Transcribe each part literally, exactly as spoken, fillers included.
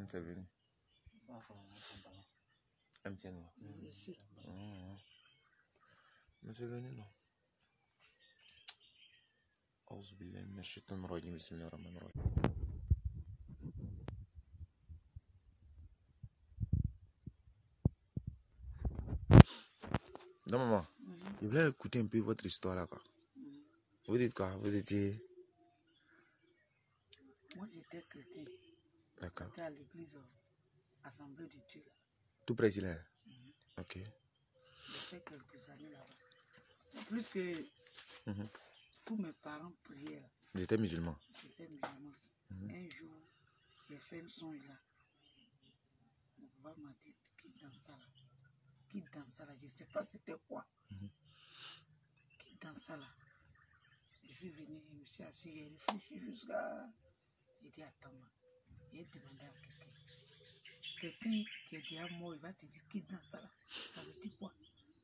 c'est venu. M T N. Ici. Mmh. Mais c'est venu, non? أعوذ بالله من الشيطان الرجيم بسم الله الرحمن الرحيم. Non, maman, mm-hmm. Je voulais écouter un peu votre histoire là, quoi. Mm-hmm. Vous dites quoi? Vous étiez... Moi, j'étais chrétien. D'accord. J'étais à l'église euh, Assemblée de Dieu. Là. Tout près ici, là? Mm-hmm. Ok. J'ai fait quelques années là-bas. Plus que mm-hmm. tous mes parents priaient. Ils étaient musulmans? J'étais musulman. Mm-hmm. Un jour, j'ai fait une songe là. Mon papa m'a dit, quitte dans ça là. Quitte dans ça là. Je ne sais pas c'était quoi. Mm-hmm. Quitte dans ça là. Je suis venu, je me suis assis, j'ai réfléchi jusqu'à... J'ai dit, attends, j'ai demandé à quelqu'un. Quelqu'un qui est déjà mort, il va te dire, quitte dans ça là. Ça veut dire quoi?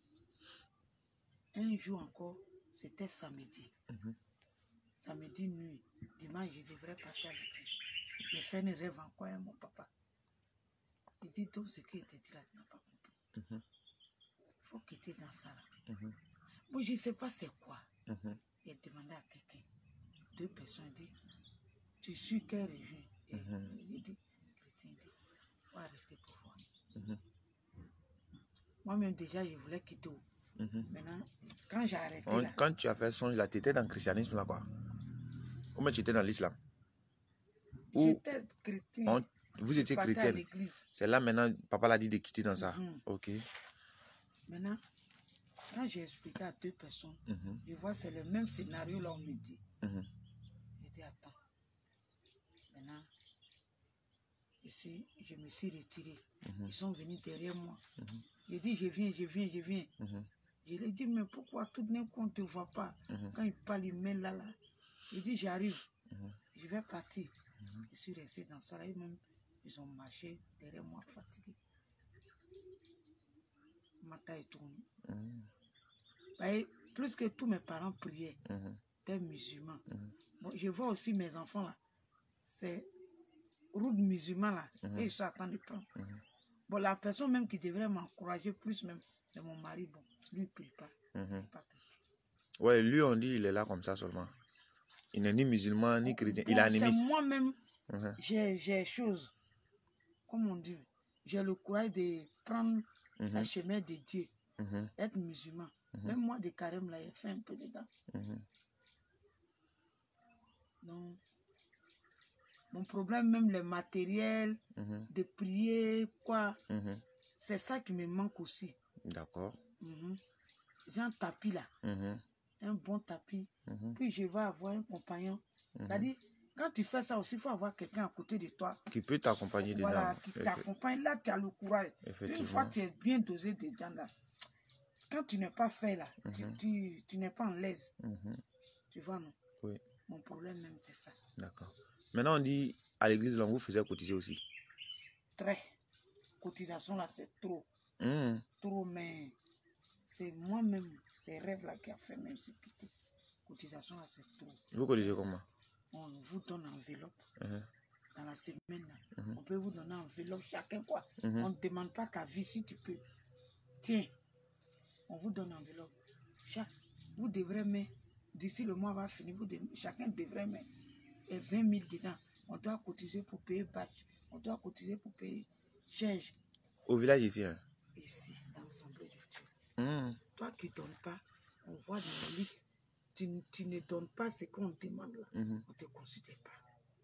Un jour encore, c'était samedi. Mm-hmm. Samedi nuit, dimanche, je devrais partir à l'église. J'ai fait un rêve encore à mon papa. Il dit, donc ce qu'il te dit là, tu n'as pas compris. Mm-hmm. Il faut quitter dans ça là. Mm-hmm. Moi, je ne sais pas c'est quoi. Mm-hmm. J'ai demandé à quelqu'un. Deux personnes disent, tu suis quelle région? Et mm-hmm. il dit, chrétien, il dit, il faut arrêter pour voir. Mm-hmm. Moi-même déjà, je voulais quitter. Mm-hmm. Maintenant, quand j'ai arrêté On, là... Quand tu as fait son, là, tu étais dans le christianisme là, quoi? Ou même tu étais dans l'islam? J'étais chrétien. On, vous étiez chrétienne? C'est là maintenant, papa l'a dit de quitter dans ça? Mm-hmm. Ok. Maintenant, quand j'ai expliqué à deux personnes, mm-hmm. je vois c'est le même scénario là, on me dit. Mm-hmm. J'ai dit, attends. Maintenant, je, suis, je me suis retiré. Mm-hmm. Ils sont venus derrière moi. Mm-hmm. J'ai dit, je viens, je viens, je viens. Mm-hmm. Je lui ai dit, mais pourquoi tout d'un coup on ne te voit pas? Mm-hmm. Quand il parle, il met là, là. Il dit, j'arrive. Mm-hmm. Je vais partir. Mm-hmm. Je suis resté dans ça là. Même, ils ont marché derrière moi, fatigué. Ma taille tourne. Mm-hmm. Plus que tous mes parents priaient, mm-hmm. Des musulmans. Mm-hmm. Bon, je vois aussi mes enfants là. C'est route musulman là. Mm-hmm. Et ils sont en train de prendre. Mm-hmm. Bon, la personne même qui devrait m'encourager plus même, c'est mon mari. Bon, lui, il ne prie pas. Mm-hmm. Il pas ouais, lui, on dit il est là comme ça seulement. Il n'est ni musulman, ni chrétien. Bon, il est animiste. C'est moi-même, mm-hmm. j'ai chose. Comme on dit, j'ai le courage de prendre mm-hmm. le chemin de Dieu. Mm-hmm. Être musulman. Mm-hmm. Même moi, de carême, là, j'ai fait un peu dedans. Mm-hmm. Donc, mon problème, même le matériel, mm-hmm. de prier, quoi, mm-hmm. c'est ça qui me manque aussi. D'accord. Mm-hmm. J'ai un tapis là, mm-hmm. un bon tapis. Mm-hmm. Puis je vais avoir un compagnon. Mm-hmm. C'est-à-dire, quand tu fais ça aussi, il faut avoir quelqu'un à côté de toi. Qui peut t'accompagner dedans. Voilà, qui t'accompagne. Là, tu as le courage. Une fois que tu es bien dosé dedans là, quand tu n'es pas fait là, mm-hmm. tu, tu, tu n'es pas en l'aise. Mm-hmm. Tu vois, non? Oui. Mon problème même, c'est ça. D'accord. Maintenant, on dit, à l'église, là, vous faisiez cotiser aussi? Très. Cotisation là, c'est trop. Mm. Trop, mais c'est moi-même, ces rêves-là qui a fait même si quitter. Cotisation là, c'est trop. Vous cotisez comment? On vous donne enveloppe. Uh-huh. Dans la semaine, là, uh-huh. on peut vous donner enveloppe chacun quoi. Uh-huh. On ne demande pas ta vie si tu peux. Tiens, on vous donne enveloppe. Chaque, vous devrez mettre, d'ici le mois va finir, vous devez, chacun devrait mettre vingt mille dedans. On doit cotiser pour payer batch. On doit cotiser pour payer charge. Au village ici, hein? Ici, dans l'Assemblée de Dieu. Mm. Toi qui ne donnes pas, on voit dans la liste, tu, tu ne donnes pas ce qu'on demande là. Mm-hmm. On ne te considère pas.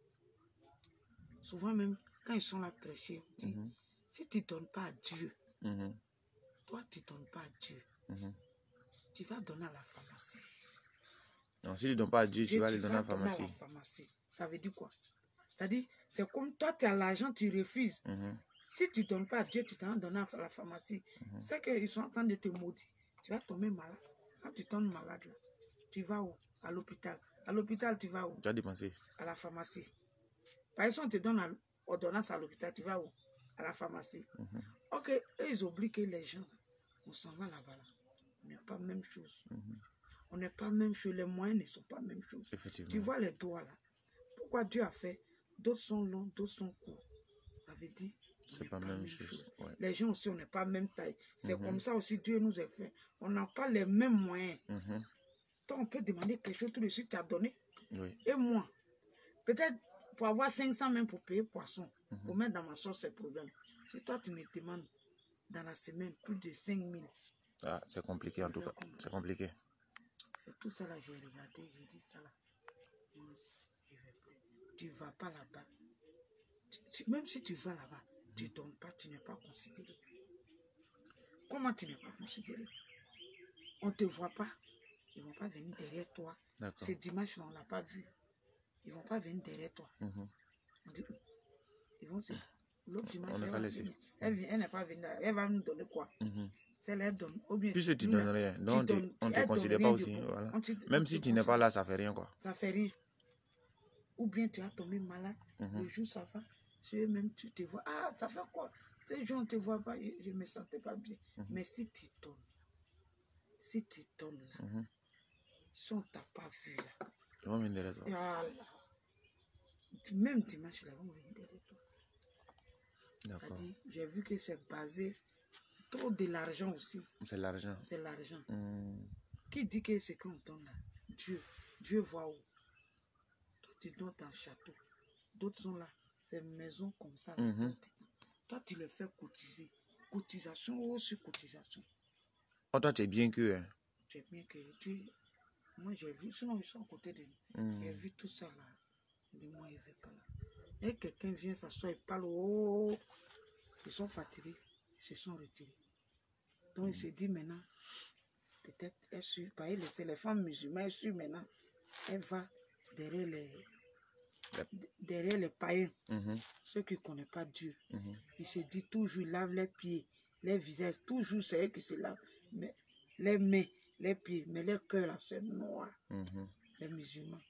Souvent même, quand ils sont là prêcher, on dit, mm-hmm. si tu ne donnes pas à Dieu, mm-hmm. toi tu ne donnes pas à Dieu, mm-hmm. tu vas donner à la pharmacie. Non, si tu ne donnes pas à Dieu, Dieu tu vas tu le donner à la pharmacie. à la pharmacie. Ça veut dire quoi? C'est-à-dire, c'est comme toi, tu as l'argent, tu refuses. Mm-hmm. Si tu ne donnes pas à Dieu, tu t'en donnes à la pharmacie. Mm-hmm. C'est qu'ils sont en train de te maudire. Tu vas tomber malade. Quand tu tombes malade, là, tu vas où? À l'hôpital. À l'hôpital, tu vas où? Tu as dépensé. À la pharmacie. Par exemple, on te donne l'ordonnance à l'hôpital, tu vas où? À la pharmacie. Mm-hmm. Ok, eux, ils oublient que les gens, on s'en va là-bas. Là. On n'est pas la même chose. Mm-hmm. On n'est pas la même chose. Les moyens ne sont pas la même chose. Effectivement. Tu vois les doigts là. Pourquoi Dieu a fait? D'autres sont longs, d'autres sont courts. Ça veut dire C'est pas la même chose. chose. Ouais. Les gens aussi, on n'est pas même taille. C'est Mm-hmm. comme ça aussi Dieu nous a fait. On n'a pas les mêmes moyens. Mm-hmm. Toi, on peut demander quelque chose, tout de suite, tu as donné. Oui. Et moi, peut-être pour avoir cinq cents même pour payer poisson, Mm-hmm. pour mettre dans ma sauce, c'est problème. Si toi, tu me demandes dans la semaine plus de cinq mille. Ah, c'est compliqué en tout cas. C'est compliqué. C'est tout ça là, j'ai regardé, j'ai dit ça là. Moi, je vais plus. Tu ne vas pas là-bas. Même si tu vas là-bas, tu ne donnes pas, tu n'es pas considéré. Comment tu n'es pas considéré? On ne te voit pas. Ils ne vont pas venir derrière toi. Ce dimanche, on ne l'a pas vu. Ils ne vont pas venir derrière toi. Mm-hmm. On dit, ils vont se... L'autre dimanche, on elle, pas venir. elle, elle n'est pas venue. Elle va nous donner quoi? Mm-hmm. C'est leur donne. Ou bien, puisque tu ne donnes rien. Donc, tu donnes, on ne te considère pas aussi. Voilà. Te, même si tu n'es pas là, ça ne fait rien. Quoi. Ça ne fait rien. Ou bien tu as tombé malade. Mm-hmm. Le jour, ça va. Même tu te vois. Ah, ça fait quoi? Ce jour, on ne te voit pas. Je ne me sentais pas bien. Mm-hmm. Mais si tu donnes, si tu donnes là, mm-hmm. si on ne t'a pas vu là, ils vont venir derrière toi. Voilà. Même dimanche, là, ils vont venir derrière toi. D'accord. J'ai vu que c'est basé trop de l'argent aussi. C'est l'argent. C'est l'argent. Mm. Qui dit que c'est qu'on donne là? Dieu. Dieu voit où? Toi, tu donnes ton château. D'autres sont là. C'est une maison comme ça. Là, mm-hmm. Toi, tu les fais cotiser. Cotisation sur cotisation. Oh, toi, tu es bien que. Hein. Tu es bien que. Tu... Moi, j'ai vu. Sinon, ils sont à côté de nous. Mm. J'ai vu tout ça là. Dis-moi, il ne veut pas là. Et quelqu'un vient s'asseoir, il parle. Oh, ils sont fatigués. Ils se sont retirés. Donc, mm. il se dit maintenant, peut-être, elle suit. Parce que c'est les femmes musulmanes, elle suit maintenant. Elle va derrière les, yep. derrière les païens, mm-hmm. ceux qui ne connaissent pas Dieu. Mm-hmm. Il se dit toujours, ils lavent les pieds, les visages. Toujours, c'est eux qui se lavent. Mais les mains, les pieds, mais leur cœur, là, c'est noir. Mm-hmm. Les musulmans.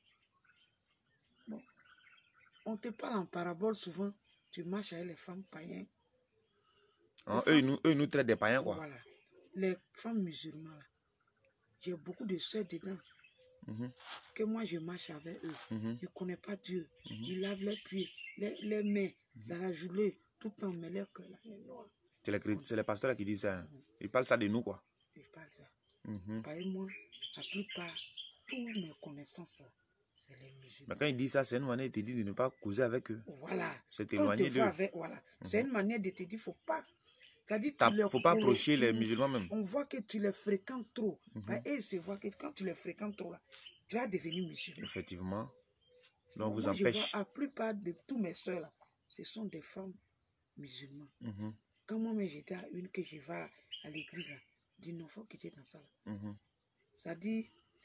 Bon. On te parle en parabole souvent. Tu marches avec les femmes païennes. Ah, eux, nous, eux, nous traitent des païens, quoi. Voilà. Les femmes musulmanes, j'ai beaucoup de soeurs dedans. Mm-hmm. Que moi, je marche avec eux. Mm-hmm. Ils ne connaissent pas Dieu. Mm-hmm. Ils lavent les pieds, les, les mains, mm-hmm. dans la journée, tout le temps, mais leur cœur, là, est noir. C'est les, les pasteurs qui disent ça. Hein. Mm-hmm. Ils parlent ça de nous, quoi. Ils parlent ça. Mm-hmm. Par moi, la plupart, toutes mes connaissances, là, c'est les musulmans. Mais quand ils disent ça, c'est une manière de te dire de ne pas causer avec eux. Voilà. C'est t'éloigner d'eux. Voilà. Mm-hmm. C'est une manière de te dire, il ne faut pas. Il ne faut pas approcher les musulmans même. On voit que tu les fréquentes trop. Mm-hmm. Et ils se voient que quand tu les fréquentes trop, là, tu vas devenir musulman. Effectivement. Donc, on vous moi, empêche. Je vois, la plupart de tous mes soeurs, là, ce sont des femmes musulmanes. Mm-hmm. Quand moi, j'étais à une que je vais à l'église, je dis non, il faut quitter dans ça. Mm-hmm. Ça dit,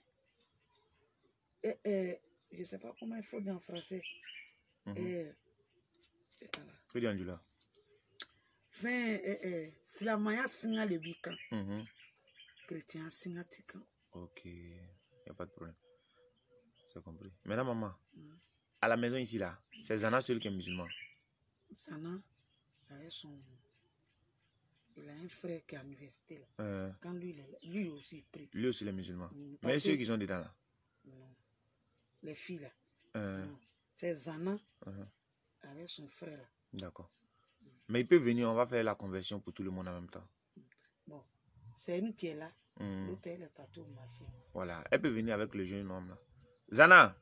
eh, eh, je ne sais pas comment il faut dire en français. Mm-hmm. eh, eh, que dit Angela? Enfin, eh, eh, si la maya singa le bikan, chrétien singa tikan. Ok, il n'y a pas de problème. C'est compris. Maintenant, maman, mm. à la maison ici, là, c'est Zana seul qui est musulman. Zana, avec son... il a un frère qui est à l'université. Euh... Quand lui, lui aussi, il prie. Lui aussi, il est musulman. Mm. Mais ceux qui sont dedans, là? Non. Les filles, là. Euh... C'est Zana uh-huh. avec son frère, là. D'accord. Mm. Mais il peut venir, on va faire la conversion pour tout le monde en même temps. Bon, c'est une qui est là. Mm. L'autre, elle est partout au marché. Voilà, elle peut venir avec le jeune homme, là. Zana!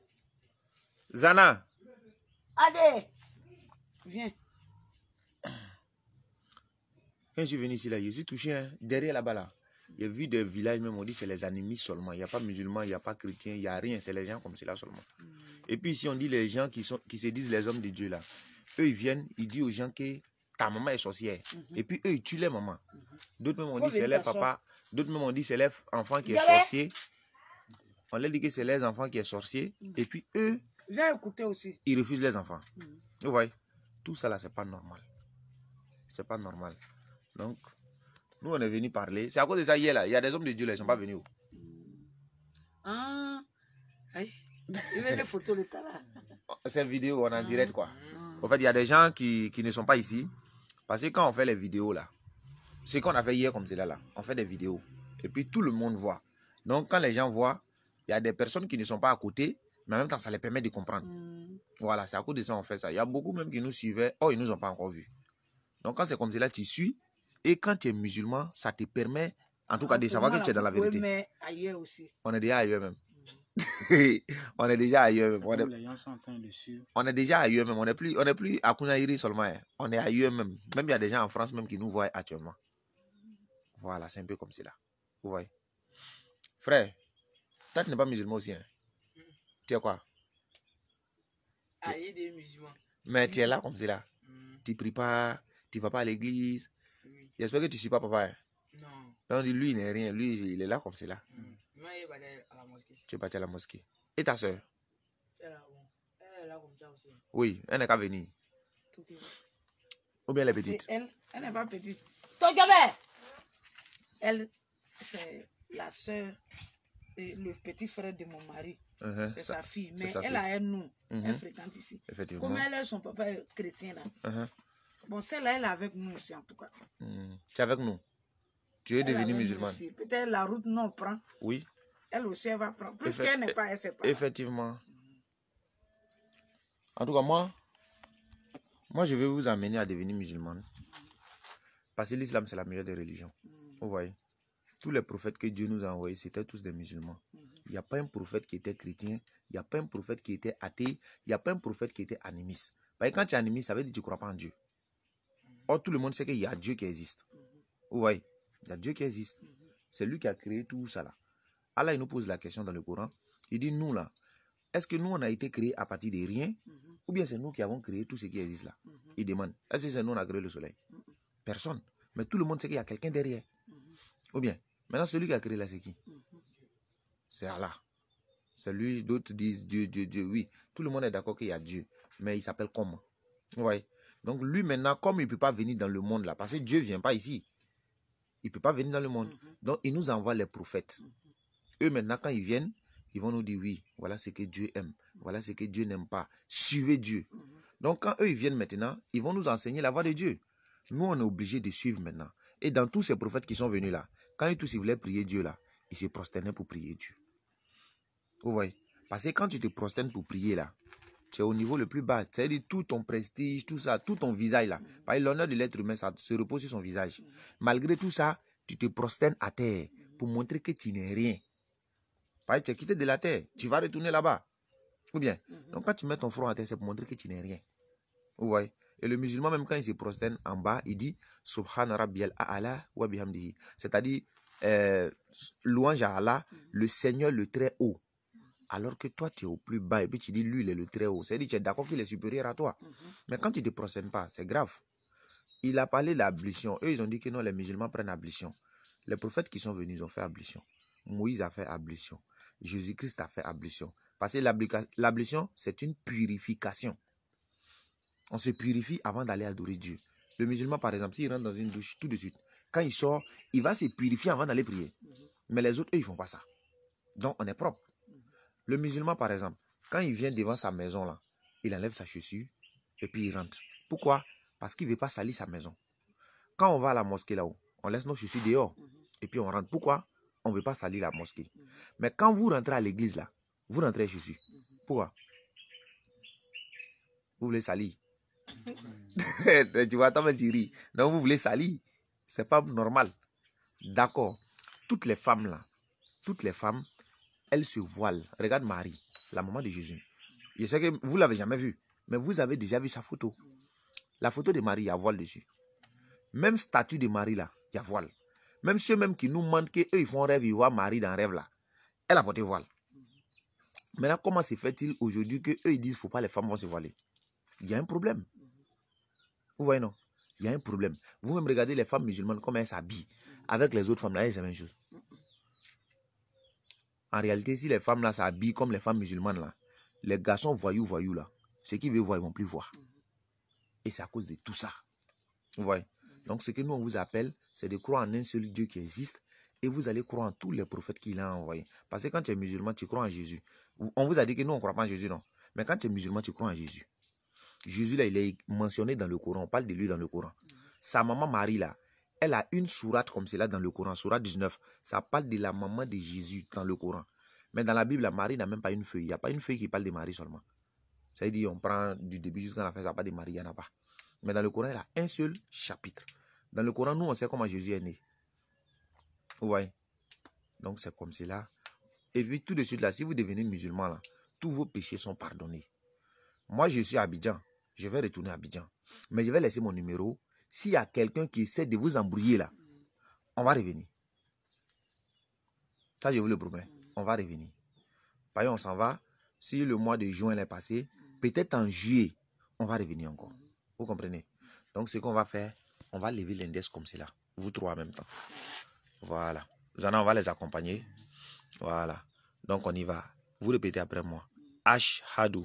Zana! Allez! Viens. Quand je suis venu ici, là, je suis touché, hein, derrière là-bas, là. J'ai vu des villages, même on dit c'est les animistes seulement. Il n'y a pas musulmans, il n'y a pas chrétiens, il n'y a rien. C'est les gens comme cela seulement. Mm. Et puis ici, on dit les gens qui, sont, qui se disent les hommes de Dieu, là. Eux, ils viennent, ils disent aux gens que ta maman est sorcière. Mm-hmm. Et puis eux, ils tuent les mamans. Mm-hmm. D'autres même, on dit c'est les papas. D'autres même, on dit c'est les enfants qui sont sorciers. On leur dit que c'est les enfants qui sont sorciers. Mm. Et puis eux, j'ai écouté aussi. Ils refusent les enfants. Mm. Vous voyez, tout ça là, c'est pas normal. C'est pas normal. Donc, nous on est venu parler. C'est à cause de ça hier là. Il y a des hommes de Dieu là, ils ne sont pas venus. Ah, il y a des photos de ta là. C'est vidéo, on est en direct quoi. En fait, il y a des gens qui, qui ne sont pas ici. Parce que quand on fait les vidéos là, c'est qu'on a fait hier comme cela là. On fait des vidéos. Et puis tout le monde voit. Donc quand les gens voient, il y a des personnes qui ne sont pas à côté, mais en même temps, ça les permet de comprendre. Mm. Voilà, c'est à cause de ça qu'on fait ça. Il y a beaucoup même qui nous suivaient. Oh, ils ne nous ont pas encore vus. Donc quand c'est comme cela, tu suis. Et quand tu es musulman, ça te permet, en tout cas, de savoir que tu es dans la vérité. Mais ailleurs aussi. On est déjà ailleurs même. On est déjà ailleurs même. On est, les gens sont en train de suivre. on est déjà ailleurs même. On n'est plus, on est plus à Kounaïri seulement. Hein. On est ailleurs même. Même il y a des gens en France même qui nous voient actuellement. Voilà, c'est un peu comme cela. Vous voyez. Frère, toi tu n'es pas musulman aussi. Hein? Mm. Tu es quoi? Ah, il y a des musulmans. Mais mm. tu es là comme cela. Mm. Tu ne pries pas, tu ne vas pas à l'église. Mm. J'espère que tu ne suis pas papa. Hein? Non. Donc on dit lui il n'est rien. Lui il est là comme cela. Mm. Moi, il est allé à la mosquée. Tu es parti à la mosquée. Et ta soeur? Elle est là, bon. Elle est là comme ça aussi. Oui, elle n'est qu'à venir. Ou bien elle est petite? Elle, elle n'est pas petite. Ton gamin! Elle, c'est la soeur, le petit frère de mon mari. Uh-huh, c'est sa fille. Mais elle fille. a un nom. Uh-huh. Elle fréquente ici. Effectivement. Comme elle est son papa est chrétien là. Uh-huh. Bon, celle-là, elle est avec nous aussi en tout cas. Mm. Tu es avec nous? Tu es devenue musulmane? Peut-être la route non prend. Oui. Elle aussi, elle va prendre. Plus qu'elle n'est pas, elle sait pas. Effectivement. En tout cas, moi, moi, je vais vous amener à devenir musulmane. Parce que l'islam, c'est la meilleure des religions. Mm. Vous voyez, tous les prophètes que Dieu nous a envoyés, c'était tous des musulmans. Mm. Il n'y a pas un prophète qui était chrétien, il n'y a pas un prophète qui était athée, il n'y a pas un prophète qui était animiste. Parce que quand tu es animiste, ça veut dire que tu ne crois pas en Dieu. Or, tout le monde sait qu'il y a Dieu qui existe. Vous voyez, il y a Dieu qui existe. C'est lui qui a créé tout ça là. Allah, il nous pose la question dans le Coran. Il dit, nous là, est-ce que nous, on a été créés à partir de rien? Mm-hmm. Ou bien c'est nous qui avons créé tout ce qui existe là? Mm-hmm. Il demande, est-ce que c'est nous qui avons créé le soleil? Mm-hmm. Personne. Mais tout le monde sait qu'il y a quelqu'un derrière. Mm-hmm. Ou bien, maintenant celui qui a créé là, c'est qui? Mm-hmm. C'est Allah. C'est lui, d'autres disent Dieu, Dieu, Dieu. Oui, tout le monde est d'accord qu'il y a Dieu. Mais il s'appelle comment? Vous voyez? Donc lui maintenant, comme il ne peut pas venir dans le monde là, parce que Dieu ne vient pas ici. Il ne peut pas venir dans le monde. Mm-hmm. Donc il nous envoie les prophètes. Mm-hmm. Eux maintenant, quand ils viennent, ils vont nous dire oui, voilà ce que Dieu aime. Voilà ce que Dieu n'aime pas. Suivez Dieu. Mm-hmm. Donc quand eux ils viennent maintenant, ils vont nous enseigner la voie de Dieu. Nous on est obligés de suivre maintenant. Et dans tous ces prophètes qui sont venus là, quand ils tous ils voulaient prier Dieu là, ils se prosternaient pour prier Dieu. Vous voyez? Parce que quand tu te prosternes pour prier là, tu es au niveau le plus bas. C'est-à-dire tout ton prestige, tout ça, tout ton visage là. Mm-hmm. Parce que l'honneur de l'être humain, ça se repose sur son visage. Mm-hmm. Malgré tout ça, tu te prosternes à terre pour montrer que tu n'es rien. Parce que tu es quitté de la terre, tu vas retourner là-bas. Ou bien, mm-hmm. donc quand tu mets ton front à terre, c'est pour montrer que tu n'es rien. Vous voyez? Et le musulman, même quand il se prosterne en bas, il dit Subhana Rabbiyal A'ala wa bihamdihi. C'est-à-dire, euh, louange à Allah, mm-hmm. le Seigneur le très haut. Alors que toi, tu es au plus bas et puis tu dis lui, il est le très haut. C'est-à-dire, tu es d'accord qu'il est supérieur à toi. Mm-hmm. Mais quand tu ne te prosternes pas, c'est grave. Il a parlé de l'ablution. Eux, ils ont dit que non, les musulmans prennent ablution. Les prophètes qui sont venus, ils ont fait ablution. Moïse a fait ablution. Jésus-Christ a fait ablution. Parce que l'ablution, c'est une purification. On se purifie avant d'aller adorer Dieu. Le musulman, par exemple, s'il rentre dans une douche tout de suite, quand il sort, il va se purifier avant d'aller prier. Mais les autres, eux, ils ne font pas ça. Donc, on est propre. Le musulman, par exemple, quand il vient devant sa maison, là, il enlève sa chaussure et puis il rentre. Pourquoi? Parce qu'il ne veut pas salir sa maison. Quand on va à la mosquée là-haut, on laisse nos chaussures dehors et puis on rentre. Pourquoi? On ne veut pas salir la mosquée. Mais quand vous rentrez à l'église là, vous rentrez chaussures. Pourquoi? Vous voulez salir. Tu vois, toi, tu ris. Donc vous voulez salir. C'est pas normal. D'accord. Toutes les femmes là, toutes les femmes, elles se voilent. Regarde Marie, la maman de Jésus. Je sais que vous ne l'avez jamais vue, mais vous avez déjà vu sa photo. La photo de Marie, il y a voile dessus. Même statue de Marie là, il y a voile. Même ceux même qui nous mentent qu'eux, ils font rêve, ils voient Marie dans un rêve là. Elle a porté voile. Maintenant, comment se fait-il aujourd'hui qu'eux, ils disent qu'il ne faut pas les femmes vont se voiler? Il y a un problème. Vous voyez, non? Il y a un problème. Vous-même regardez les femmes musulmanes, comment elles s'habillent. Avec les autres femmes là, c'est la même chose. En réalité, si les femmes là s'habillent comme les femmes musulmanes là, les garçons voyous, voyous là, ceux qui veulent voir, ils ne vont plus voir. Et c'est à cause de tout ça. Vous voyez? Donc, ce que nous, on vous appelle, c'est de croire en un seul Dieu qui existe. Et vous allez croire en tous les prophètes qu'il a envoyés. Parce que quand tu es musulman, tu crois en Jésus. On vous a dit que nous, on ne croit pas en Jésus, non. Mais quand tu es musulman, tu crois en Jésus. Jésus, là, il est mentionné dans le Coran. On parle de lui dans le Coran. Sa maman Marie, là, elle a une sourate comme cela dans le Coran. Sourate dix-neuf. Ça parle de la maman de Jésus dans le Coran. Mais dans la Bible, la Marie n'a même pas une feuille. Il n'y a pas une feuille qui parle de Marie seulement. Ça veut dire, on prend du début jusqu'à la fin, ça parle de Marie, il n'y en a pas. Mais dans le Coran, il a un seul chapitre. Dans le Coran, nous, on sait comment Jésus est né. Vous voyez? Donc, c'est comme cela. Et puis, tout de suite, là, si vous devenez musulman, là, tous vos péchés sont pardonnés. Moi, je suis à Abidjan. Je vais retourner à Abidjan. Mais je vais laisser mon numéro. S'il y a quelqu'un qui essaie de vous embrouiller, là, on va revenir. Ça, je vous le promets. On va revenir. Par exemple, on s'en va. Si le mois de juin est passé, peut-être en juillet, on va revenir encore. Vous comprenez? Donc, ce qu'on va faire, on va lever l'index comme cela. Vous trois en même temps. Voilà. Zana, on va les accompagner. Voilà. Donc, on y va. Vous répétez après moi. Ashhadu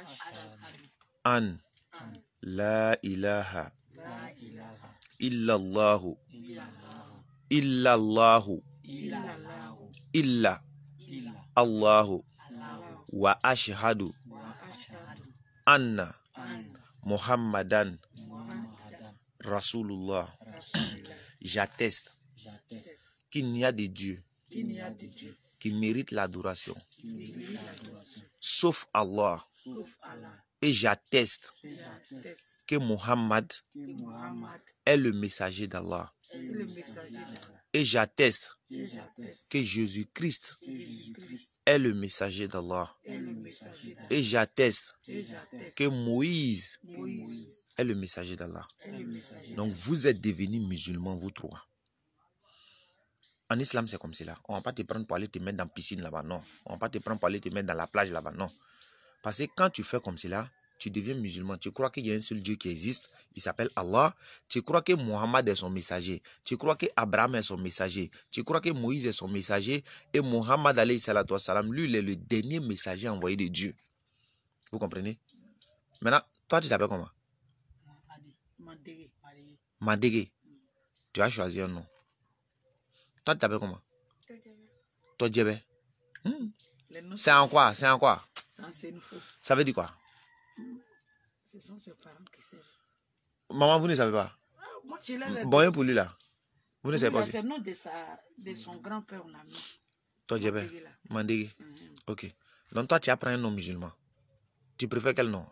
an la ilaha illallahu illallahu illa Allahu wa ashhadu anna Muhammadan Rasulullah. J'atteste qu'il n'y a de Dieu qui mérite l'adoration sauf Allah. Et j'atteste que Muhammad est le messager d'Allah. Et j'atteste que Jésus-Christ est le messager d'Allah. Et j'atteste que Moïse est le messager d'Allah. Donc vous êtes devenus musulmans, vous trois. En islam, c'est comme cela. On ne va pas te prendre pour aller te mettre dans la piscine là-bas, non. On ne va pas te prendre pour aller te mettre dans la plage là-bas, non. Parce que quand tu fais comme cela, tu deviens musulman. Tu crois qu'il y a un seul Dieu qui existe. Il s'appelle Allah. Tu crois que Mohammed est son messager. Tu crois que Abraham est son messager. Tu crois que Moïse est son messager. Et Mohammed, alayhi salatu wassalam, lui, il est le dernier messager envoyé de Dieu. Vous comprenez? Maintenant, toi, tu t'appelles comment? Mandégué. Mandégué. Tu as choisi un nom. Toi, tu t'appelles comment? Toi, Djebé. Hmm. C'est en quoi? C'est en quoi? Ça veut dire quoi? Ce sont ses parents qui savent. Maman, vous ne savez pas? Ah, moi, je l'ai bon pour lui là. Vous ne oui, savez pas aussi? c'est le nom de, sa, de son grand-père, on a mis. Toi, Djebé. Mandégué. Mm -hmm. Ok. Donc toi, tu apprends un nom musulman. Tu préfères quel nom?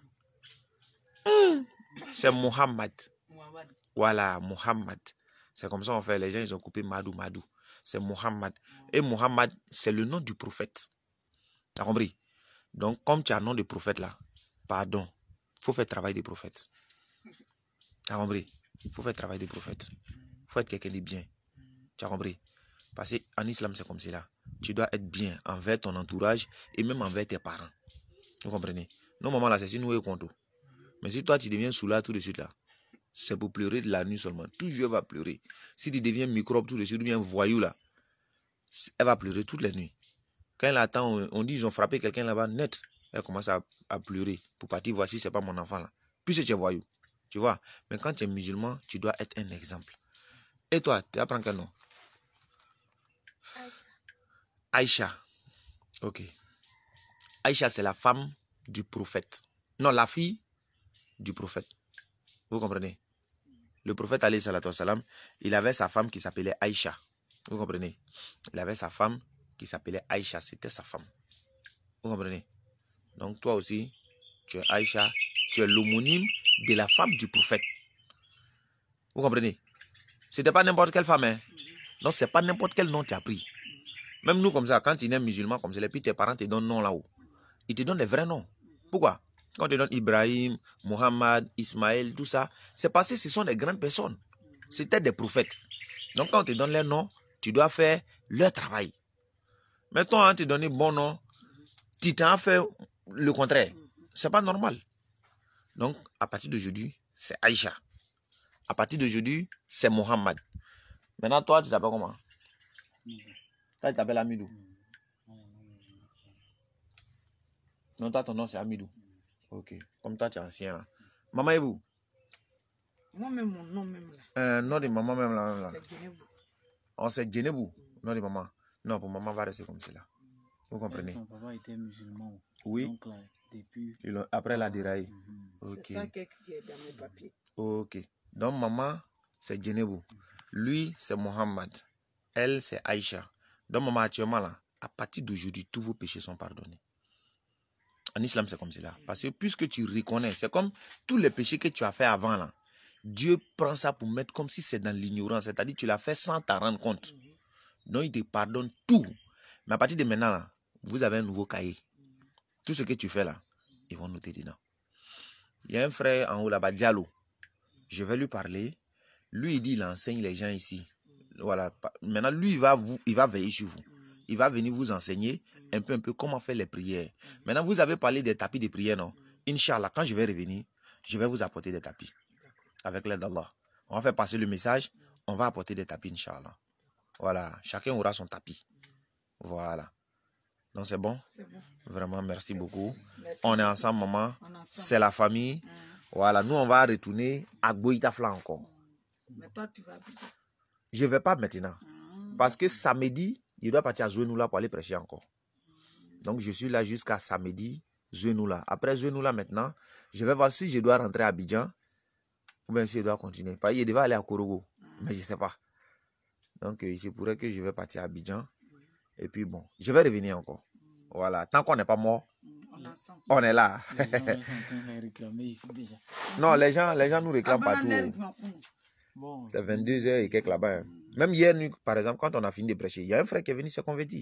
mm. C'est Muhammad. Muhammad. Voilà, Muhammad. C'est comme ça on fait. Les gens, ils ont coupé Madou, Madou. C'est Muhammad. Et Muhammad, c'est le nom du prophète. Tu as compris? Donc, comme tu as un nom de prophète là, pardon, il faut faire le travail des prophètes. Tu as compris? Il faut faire le travail des prophètes. Il faut être quelqu'un de bien. Tu as compris? Parce qu'en islam, c'est comme cela. Tu dois être bien envers ton entourage et même envers tes parents. Vous comprenez? Non, maman, là, c'est si nous est content. Mais si toi, tu deviens soulard tout de suite là, c'est pour pleurer de la nuit seulement. Toujours va pleurer. Si tu deviens microbe tout de suite ou bien voyou là, elle va pleurer toutes les nuits. Quand elle attend, on dit ils ont frappé quelqu'un là-bas, net. Elle commence à, à pleurer pour partir voir si c'est pas mon enfant là. Puisque tu es voyou. Tu vois. Mais quand tu es musulman, tu dois être un exemple. Et toi, tu apprends quel nom? Aïcha. Aïcha. Ok. Aïcha, c'est la femme du prophète. Non, la fille du prophète. Vous comprenez? Le prophète alayhi salatu wassalam, il avait sa femme qui s'appelait Aïcha. Vous comprenez? Il avait sa femme qui s'appelait Aïcha. C'était sa femme. Vous comprenez? Donc toi aussi, tu es Aïcha. Tu es l'homonyme de la femme du prophète. Vous comprenez? C'était pas n'importe quelle femme. Hein? Non, c'est pas n'importe quel nom tu as pris. Même nous comme ça, quand tu es musulman comme ça, et puis tes parents te donnent nom là-haut. Ils te donnent des vrais noms. Pourquoi? Quand on te donne Ibrahim, Mohammed, Ismaël, tout ça, c'est parce que ce sont des grandes personnes. C'était des prophètes. Donc quand on te donne les noms, tu dois faire leur travail. Mais toi, on te donne bon nom, tu t'en fais le contraire. C'est pas normal. Donc, à partir d'aujourd'hui, c'est Aïcha. À partir d'aujourd'hui, c'est Mohammed. Maintenant, toi, tu t'appelles comment? Toi, tu t'appelles Amidou. Non, toi, ton nom, c'est Amidou. Ok. Comme toi, tu es ancien là. Maman et vous? Moi-même, mon nom même là. Euh, non, de maman même là. Même là. C'est Djenebou. Oh, c'est Djenebou. Non, de maman. Non, pour maman, va rester comme cela. Vous comprenez? Son papa était musulman. Oui. Donc là, depuis... Après, il a déraillé. Mm-hmm. Ok. C'est ça qui est dans mes papiers. Ok. Donc, maman, c'est Djenebou. Lui, c'est Mohammed. Elle, c'est Aïcha. Donc, maman, actuellement, là, à partir d'aujourd'hui, tous vos péchés sont pardonnés. En islam, c'est comme cela. Parce que puisque tu reconnais, c'est comme tous les péchés que tu as fait avant là. Dieu prend ça pour mettre comme si c'est dans l'ignorance. C'est-à-dire que tu l'as fait sans t'en rendre compte. Donc il te pardonne tout. Mais à partir de maintenant, là, vous avez un nouveau cahier. Tout ce que tu fais là, ils vont noter dedans. Il y a un frère en haut là-bas, Diallo. Je vais lui parler. Lui, il dit, il enseigne les gens ici. Voilà. Maintenant, lui, il va, vous, il va veiller sur vous. Il va venir vous enseigner un peu, un peu comment faire les prières. Maintenant, vous avez parlé des tapis de prière, non? Inch'Allah, quand je vais revenir, je vais vous apporter des tapis. Avec l'aide d'Allah. On va faire passer le message. On va apporter des tapis, Inch'Allah. Voilà. Chacun aura son tapis. Voilà. Donc, c'est bon? bon? Vraiment, merci beaucoup. Merci. On est ensemble, maman. C'est Ensemble. la famille. Mmh. Voilà. Nous, on va retourner à Goïtafla encore. Mais toi, tu vas bien. Je ne vais pas maintenant. Mmh. Parce que samedi, il doit partir à Zouenoula pour aller prêcher encore. Donc, je suis là jusqu'à samedi, Zouenoula. Après Zouenoula, maintenant, je vais voir si je dois rentrer à Abidjan ou bien si je dois continuer. Parce qu'il devait aller à Korogo, mais je ne sais pas. Donc, il se pourrait que je vais partir à Abidjan. Et puis, bon, je vais revenir encore. Voilà. Tant qu'on n'est pas mort, on est là. Les gens sont en train de réclamer ici déjà. Non, les gens, les gens nous réclament partout. Bon. C'est vingt-deux heures et quelques là-bas. Même hier, nuit, par exemple, quand on a fini de prêcher, il y a un frère qui est venu se convertir.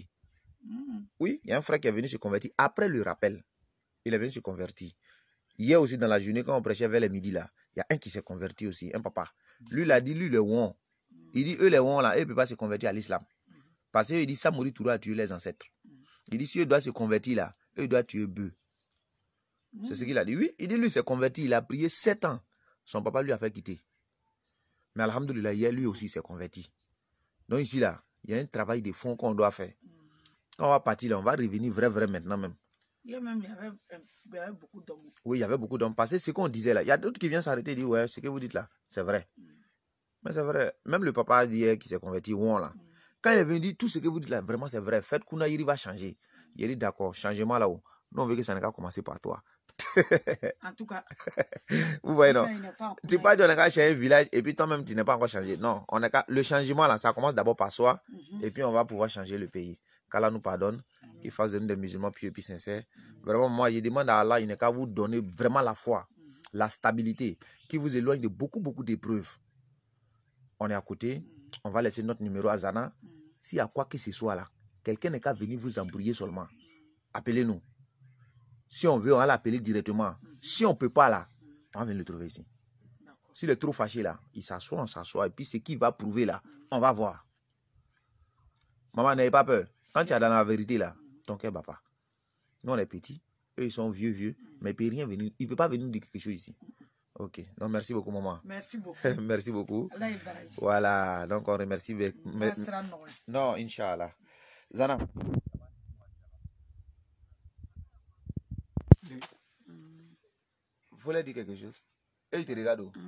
Oui, il y a un frère qui est venu se convertir. Après le rappel, il est venu se convertir. Hier aussi, dans la journée, quand on prêchait vers les midi, là, il y a un qui s'est converti aussi, un papa. Lui, il a dit, lui, le ouon. Il dit, eux, les ouons, là, eux, ne peuvent pas se convertir à l'islam. Parce qu'il dit, Samori Toura a tué les ancêtres. Il dit, si eux doivent se convertir là, eux doivent tuer bœufs. C'est ce qu'il a dit. Oui, il dit, lui, il s'est converti, il a prié sept ans. Son papa lui a fait quitter. Mais alhamdoulilah, hier, lui aussi, il s'est converti. Donc ici, là, il y a un travail de fond qu'on doit faire. Quand on va partir là, on va revenir vrai, vrai maintenant même. Hier même, il y avait, il y avait beaucoup d'hommes. Oui, il y avait beaucoup d'hommes. Parce que ce qu'on disait là, il y a d'autres qui viennent s'arrêter et dire, ouais, ce que vous dites là, c'est vrai. Mm. Mais c'est vrai. Même le papa d'hier qui s'est converti, ouon là. Mm. Quand il est venu dire, tout ce que vous dites là, vraiment c'est vrai. Faites Kounaïri va changer. Il a dit, d'accord, changement là-haut. Nous, on veut que ça n'a commencer par toi. En tout cas. Vous voyez, non? Tu parles de changer un village et puis toi-même, tu n'es pas encore changé. Non, on est, le changement là, ça commence d'abord par soi. Mm-hmm. Et puis on va pouvoir changer le pays. Qu'Allah nous pardonne. Qu'il fasse de nous des musulmans pieux et puis sincères. Vraiment, moi, je demande à Allah, il n'est qu'à vous donner vraiment la foi, la stabilité, qui vous éloigne de beaucoup, beaucoup d'épreuves. On est à côté, on va laisser notre numéro à Zana. S'il y a quoi que ce soit là, quelqu'un n'est qu'à venir vous embrouiller seulement. Appelez-nous. Si on veut, on va l'appeler directement. Si on ne peut pas là, on va venir le trouver ici. S'il est trop fâché là, il s'assoit, on s'assoit. Et puis ce qu'il va prouver là, on va voir. Maman, n'ayez pas peur. Quand tu es dans la vérité là, ton cœur ne bat pas. Nous, on est petits. Eux, ils sont vieux, vieux. Mais il ne peut rien venir. Il ne peut pas venir dire quelque chose ici. Ok. Donc, merci beaucoup, maman. Merci beaucoup. Merci beaucoup. Voilà. Donc, on remercie. Mais... Non, Inch'Allah. Zana. Vous voulez dire quelque chose? Et il te regarde où?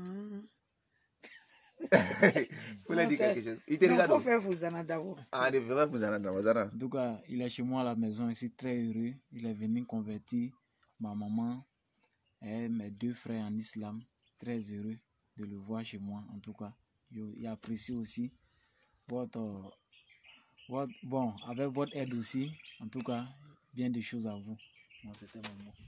Vous voulez dire quelque chose? Il te regarde où? Il faut faire Fouzana d'abord. Ah, il faut faire Fouzana d'abord. En tout cas, il est chez moi à la maison ici, très heureux. Il est venu convertir ma maman et mes deux frères en islam. Très heureux de le voir chez moi. En tout cas, il apprécie aussi votre, votre... Bon, avec votre aide aussi. En tout cas, bien des choses à vous. Moi, c'était mon mot.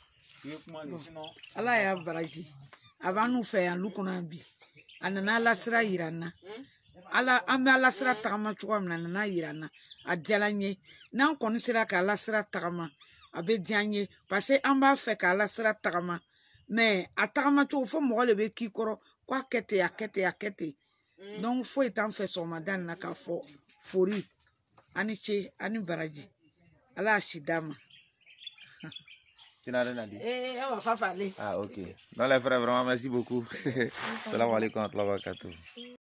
Allah ya baraji. Avant nous faire un look on a bi. Anana la sira yirana. Ala an bɛ ala sira tagama cogo min na nana yira n na a diyara n ye n'an kɔni sera ka ala sira tagama a bɛ diya n ye parce que an b'a fɛ ka ala sira tagama mais a tagama cogo fo mɔgɔ de bɛ k'i kɔrɔ ko a kɛ ten a kɛ ten a kɛ ten donc foyi t'an fɛ sɔgɔmada nin na k'a fɔ fori ani ce ani baraji ala y'a si d'a ma. Tu n'as rien à dire? Eh, on va pas parler. Ah, ok. Dans les frères, vraiment, merci beaucoup. Salam alaikum wa rahmatullahi wa barakatuh.